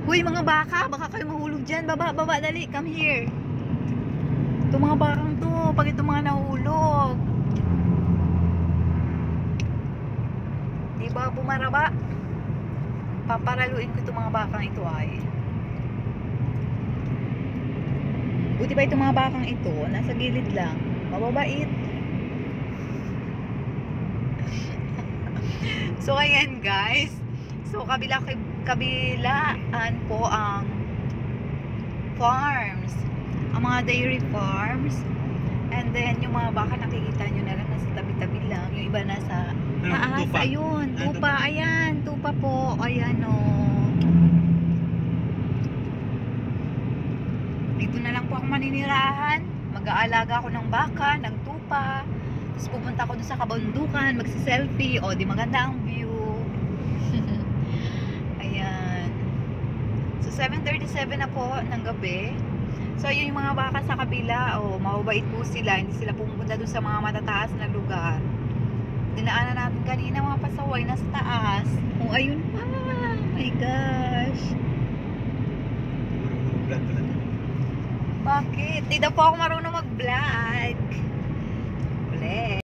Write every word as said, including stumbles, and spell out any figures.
Uy, mga baka, baka kayo mahulog dyan. Baba, baba, dali, come here. Ito mga bakang to, pag ito mga nahulog. Diba, bumaraba? Paparaluin ko itong mga bakang ito ay. Buti ba itong mga bakang ito, nasa gilid lang. Mababait. So, ayan guys. So, kabila, kabilaan po ang farms. Ang mga dairy farms. And then, yung mga baka nakikita nyo na lang nasa tabi-tabi lang. Yung iba nasa taas. Tupa. Ayun, tupa. Ayan, tupa po. Ayan o. Dito na lang po ako maninirahan. Mag-aalaga ako ng baka, ng tupa. Tapos pupunta ako dun sa kabundukan, magsi-selfie. O, di maganda ang view. Ayan. So, seven thirty-seven na po ng gabi. So, yun yung mga baka sa kabila. O, mababait po sila. Hindi sila pumunta dun sa mga matataas na lugar. Dinaanan natin kanina mga pasaway nasa taas. O, ayun pa. Oh my gosh. Bakit? Hindi daw po ako marunong mag-vlog. Ulit.